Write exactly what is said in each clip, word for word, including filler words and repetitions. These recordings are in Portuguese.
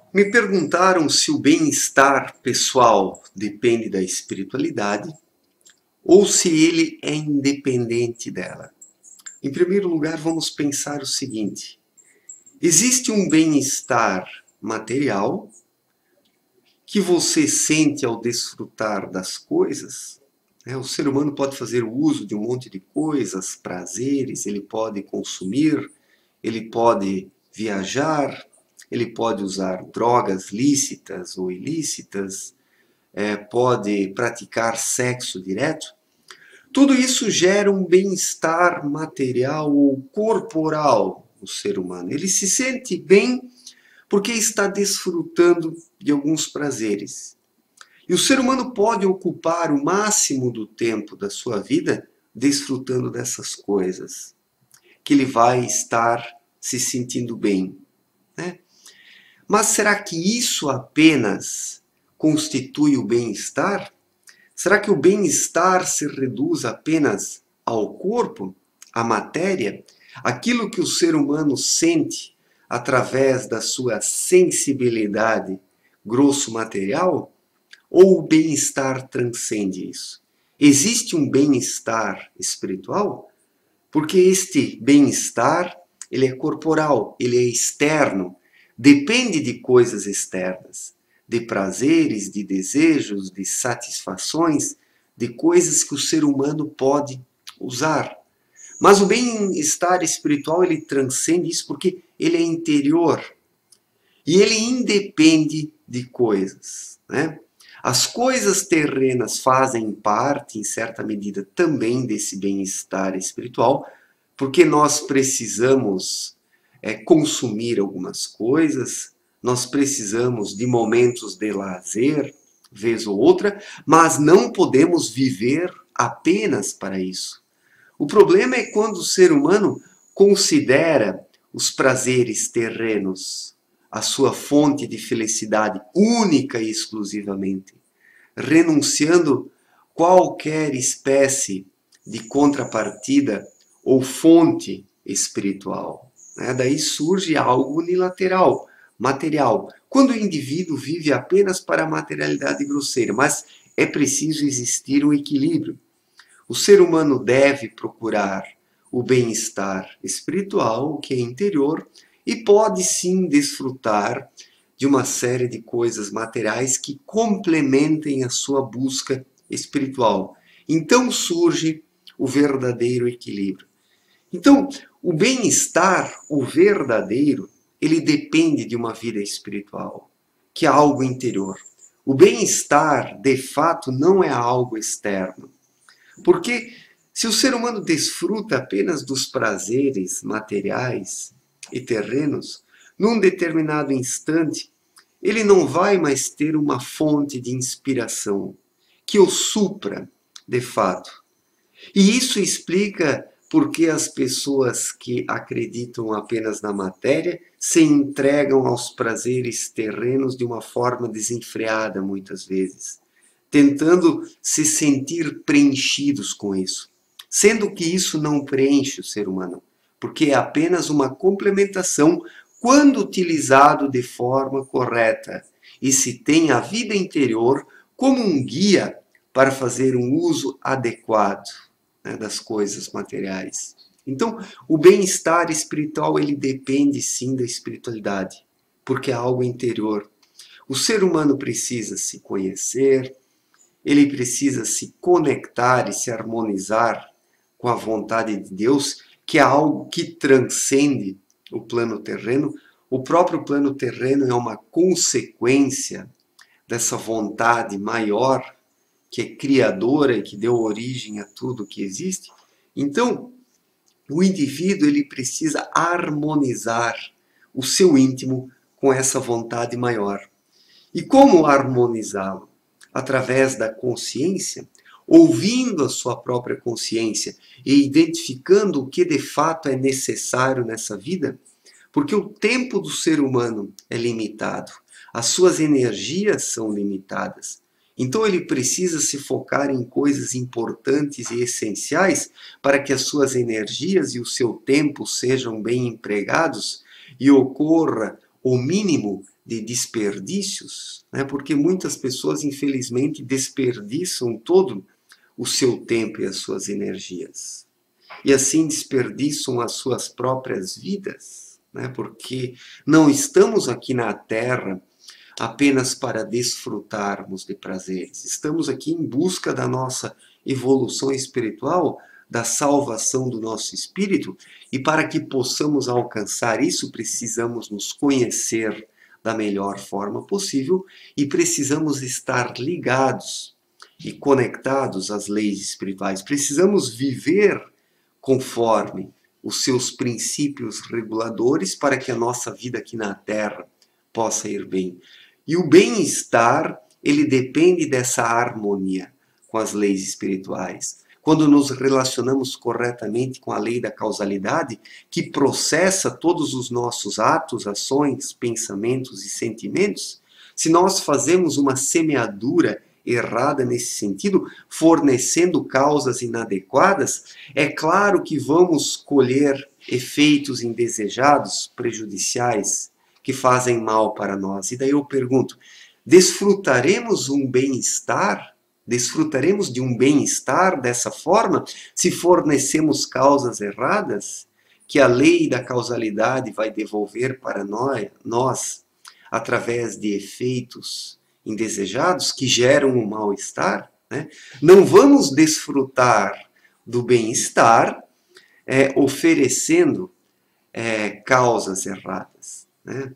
Me perguntaram se o bem-estar pessoal depende da espiritualidade ou se ele é independente dela. Em primeiro lugar, vamos pensar o seguinte: existe um bem-estar material que você sente ao desfrutar das coisas. Né? O ser humano pode fazer uso de um monte de coisas, prazeres, ele pode consumir, ele pode viajar, ele pode usar drogas lícitas ou ilícitas, é, pode praticar sexo direto. Tudo isso gera um bem-estar material ou corporal no ser humano. Ele se sente bem porque está desfrutando de alguns prazeres. E o ser humano pode ocupar o máximo do tempo da sua vida desfrutando dessas coisas, que ele vai estar se sentindo bem, né? Mas será que isso apenas constitui o bem-estar? Será que o bem-estar se reduz apenas ao corpo, à matéria, aquilo que o ser humano sente através da sua sensibilidade grosso material? Ou o bem-estar transcende isso? Existe um bem-estar espiritual? Porque este bem-estar, ele é corporal, ele é externo, depende de coisas externas, de prazeres, de desejos, de satisfações, de coisas que o ser humano pode usar. Mas o bem-estar espiritual, ele transcende isso porque ele é interior e ele independe de coisas, né? As coisas terrenas fazem parte, em certa medida, também desse bem-estar espiritual, porque nós precisamos é, consumir algumas coisas, nós precisamos de momentos de lazer, vez ou outra, mas não podemos viver apenas para isso. O problema é quando o ser humano considera os prazeres terrenos a sua fonte de felicidade única e exclusivamente, renunciando qualquer espécie de contrapartida ou fonte espiritual. Né? Daí surge algo unilateral, material, quando o indivíduo vive apenas para a materialidade grosseira, mas é preciso existir um equilíbrio. O ser humano deve procurar o bem-estar espiritual, que é interior, e pode sim desfrutar de uma série de coisas materiais que complementem a sua busca espiritual. Então surge o verdadeiro equilíbrio. Então, o bem-estar, o verdadeiro, ele depende de uma vida espiritual, que é algo interior. O bem-estar, de fato, não é algo externo. Porque se o ser humano desfruta apenas dos prazeres materiais e terrenos, num determinado instante, ele não vai mais ter uma fonte de inspiração que o supra, de fato. E isso explica por que as pessoas que acreditam apenas na matéria se entregam aos prazeres terrenos de uma forma desenfreada, muitas vezes, tentando se sentir preenchidos com isso, sendo que isso não preenche o ser humano, porque é apenas uma complementação quando utilizado de forma correta e se tem a vida interior como um guia para fazer um uso adequado, né, das coisas materiais. Então, o bem-estar espiritual, ele depende sim da espiritualidade, porque é algo interior. O ser humano precisa se conhecer, ele precisa se conectar e se harmonizar com a vontade de Deus, que é algo que transcende o plano terreno. O próprio plano terreno é uma consequência dessa vontade maior, que é criadora e que deu origem a tudo que existe. Então, o indivíduo ele precisa harmonizar o seu íntimo com essa vontade maior. E como harmonizá-lo? Através da consciência, ouvindo a sua própria consciência e identificando o que de fato é necessário nessa vida, porque o tempo do ser humano é limitado, as suas energias são limitadas. Então ele precisa se focar em coisas importantes e essenciais para que as suas energias e o seu tempo sejam bem empregados e ocorra o mínimo de desperdícios, né? Porque muitas pessoas, infelizmente, desperdiçam todo o seu tempo e as suas energias. E assim desperdiçam as suas próprias vidas, né? Porque não estamos aqui na Terra apenas para desfrutarmos de prazeres. Estamos aqui em busca da nossa evolução espiritual, da salvação do nosso espírito, e para que possamos alcançar isso, precisamos nos conhecer da melhor forma possível e precisamos estar ligados e conectados às leis espirituais. Precisamos viver conforme os seus princípios reguladores para que a nossa vida aqui na Terra possa ir bem. E o bem-estar, ele depende dessa harmonia com as leis espirituais. Quando nos relacionamos corretamente com a lei da causalidade, que processa todos os nossos atos, ações, pensamentos e sentimentos, se nós fazemos uma semeadura errada nesse sentido, fornecendo causas inadequadas, é claro que vamos colher efeitos indesejados, prejudiciais, que fazem mal para nós. E daí eu pergunto, desfrutaremos um bem-estar? Desfrutaremos de um bem-estar dessa forma se fornecemos causas erradas que a lei da causalidade vai devolver para nós, nós através de efeitos indesejados que geram um mal-estar? Né? Não vamos desfrutar do bem-estar é, oferecendo é, causas erradas. Né?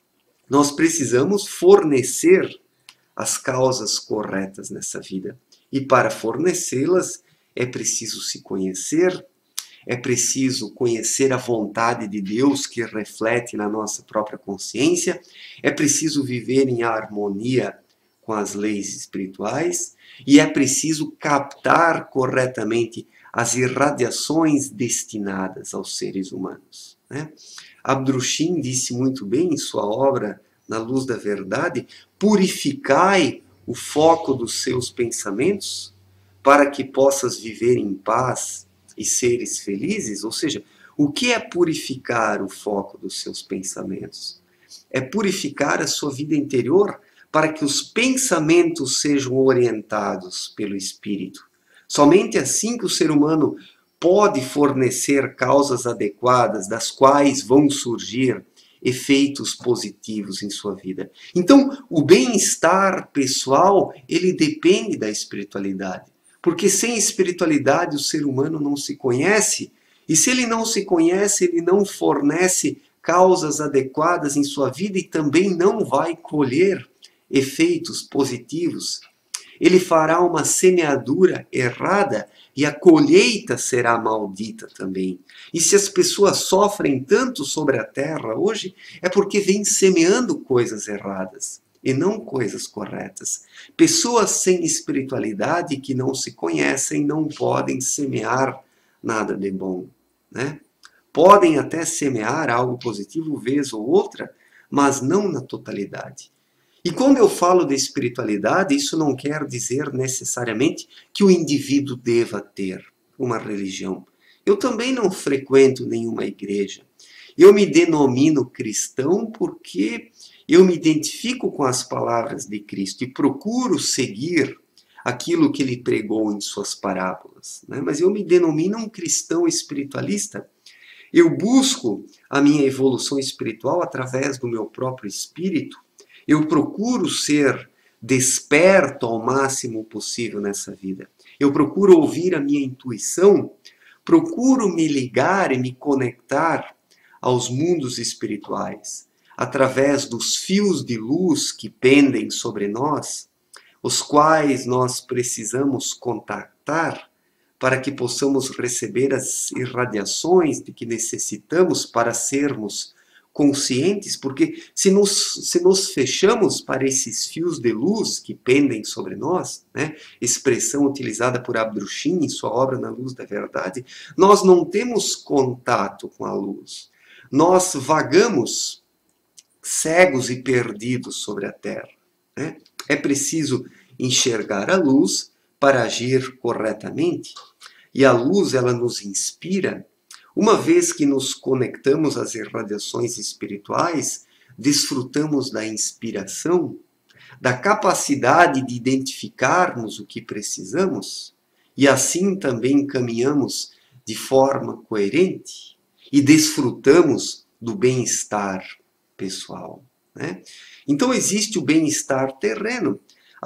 Nós precisamos fornecer as causas corretas nessa vida. E para fornecê-las é preciso se conhecer, é preciso conhecer a vontade de Deus que reflete na nossa própria consciência, é preciso viver em harmonia com as leis espirituais e é preciso captar corretamente as irradiações destinadas aos seres humanos. Né? Abdrushim disse muito bem em sua obra Na Luz da Verdade, purificai o foco dos seus pensamentos para que possas viver em paz e seres felizes. Ou seja, o que é purificar o foco dos seus pensamentos? É purificar a sua vida interior para que os pensamentos sejam orientados pelo Espírito. Somente assim que o ser humano pode fornecer causas adequadas, das quais vão surgir efeitos positivos em sua vida. Então, o bem-estar pessoal, ele depende da espiritualidade. Porque sem espiritualidade o ser humano não se conhece, e se ele não se conhece, ele não fornece causas adequadas em sua vida e também não vai colher efeitos positivos. Ele fará uma semeadura errada e a colheita será maldita também. E se as pessoas sofrem tanto sobre a terra hoje, é porque vêm semeando coisas erradas e não coisas corretas. Pessoas sem espiritualidade que não se conhecem não podem semear nada de bom, né? Podem até semear algo positivo vez ou outra, mas não na totalidade. E quando eu falo de espiritualidade, isso não quer dizer necessariamente que o indivíduo deva ter uma religião. Eu também não frequento nenhuma igreja. Eu me denomino cristão porque eu me identifico com as palavras de Cristo e procuro seguir aquilo que ele pregou em suas parábolas, né? Mas eu me denomino um cristão espiritualista. Eu busco a minha evolução espiritual através do meu próprio espírito. Eu procuro ser desperto ao máximo possível nessa vida. Eu procuro ouvir a minha intuição, procuro me ligar e me conectar aos mundos espirituais, através dos fios de luz que pendem sobre nós, os quais nós precisamos contactar para que possamos receber as irradiações de que necessitamos para sermos conscientes, porque se nos, se nos fechamos para esses fios de luz que pendem sobre nós, né, expressão utilizada por Abdrushim em sua obra Na Luz da Verdade, nós não temos contato com a luz. Nós vagamos cegos e perdidos sobre a terra. Né? É preciso enxergar a luz para agir corretamente. E a luz, ela nos inspira. Uma vez que nos conectamos às irradiações espirituais, desfrutamos da inspiração, da capacidade de identificarmos o que precisamos e assim também caminhamos de forma coerente e desfrutamos do bem-estar pessoal, né? Então existe o bem-estar terreno.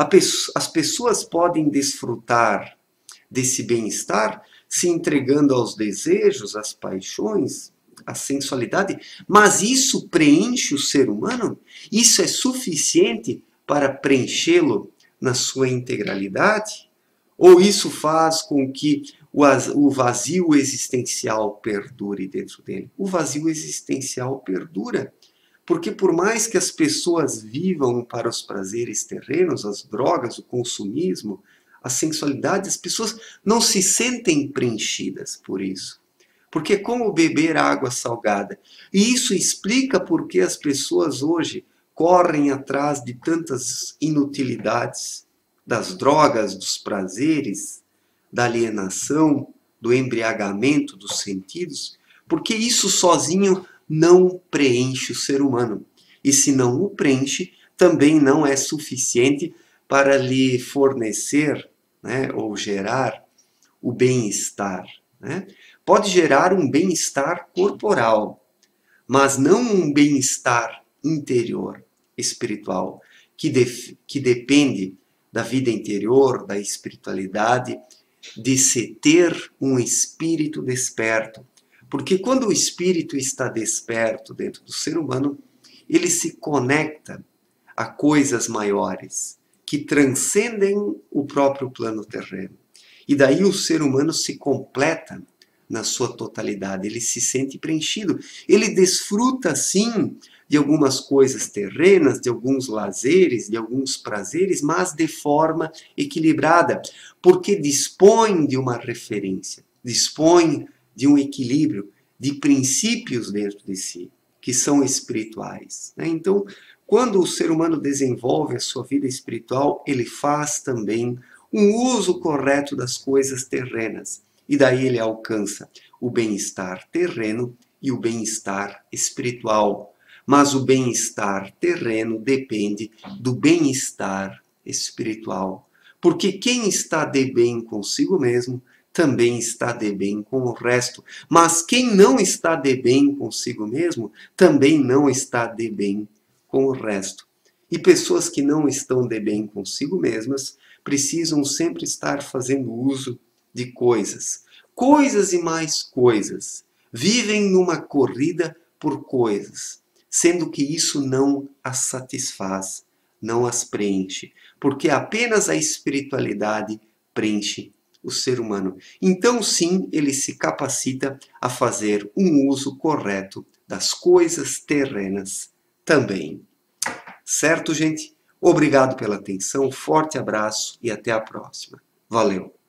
As pessoas podem desfrutar desse bem-estar se entregando aos desejos, às paixões, à sensualidade, mas isso preenche o ser humano? Isso é suficiente para preenchê-lo na sua integralidade? Ou isso faz com que o vazio existencial perdure dentro dele? O vazio existencial perdura. Porque por mais que as pessoas vivam para os prazeres terrenos, as drogas, o consumismo, a sensualidade, as pessoas não se sentem preenchidas por isso. Porque é como beber água salgada. E isso explica por que as pessoas hoje correm atrás de tantas inutilidades, das drogas, dos prazeres, da alienação, do embriagamento dos sentidos, porque isso sozinho não preenche o ser humano. E se não o preenche, também não é suficiente para lhe fornecer, né, ou gerar o bem-estar, né? Pode gerar um bem-estar corporal, mas não um bem-estar interior, espiritual, que, def, que depende da vida interior, da espiritualidade, de se ter um espírito desperto. Porque quando o espírito está desperto dentro do ser humano, ele se conecta a coisas maiores, que transcendem o próprio plano terreno. E daí o ser humano se completa na sua totalidade, ele se sente preenchido. Ele desfruta, sim, de algumas coisas terrenas, de alguns lazeres, de alguns prazeres, mas de forma equilibrada, porque dispõe de uma referência, dispõe de um equilíbrio, de princípios dentro de si, que são espirituais, né? Então, quando o ser humano desenvolve a sua vida espiritual, ele faz também um uso correto das coisas terrenas. E daí ele alcança o bem-estar terreno e o bem-estar espiritual. Mas o bem-estar terreno depende do bem-estar espiritual. Porque quem está de bem consigo mesmo, também está de bem com o resto. Mas quem não está de bem consigo mesmo, também não está de bem com o resto. E pessoas que não estão de bem consigo mesmas, precisam sempre estar fazendo uso de coisas. Coisas e mais coisas. Vivem numa corrida por coisas, sendo que isso não as satisfaz, não as preenche. Porque apenas a espiritualidade preenche o ser humano. Então, sim, ele se capacita a fazer um uso correto das coisas terrenas também. Certo, gente? Obrigado pela atenção, forte abraço e até a próxima. Valeu!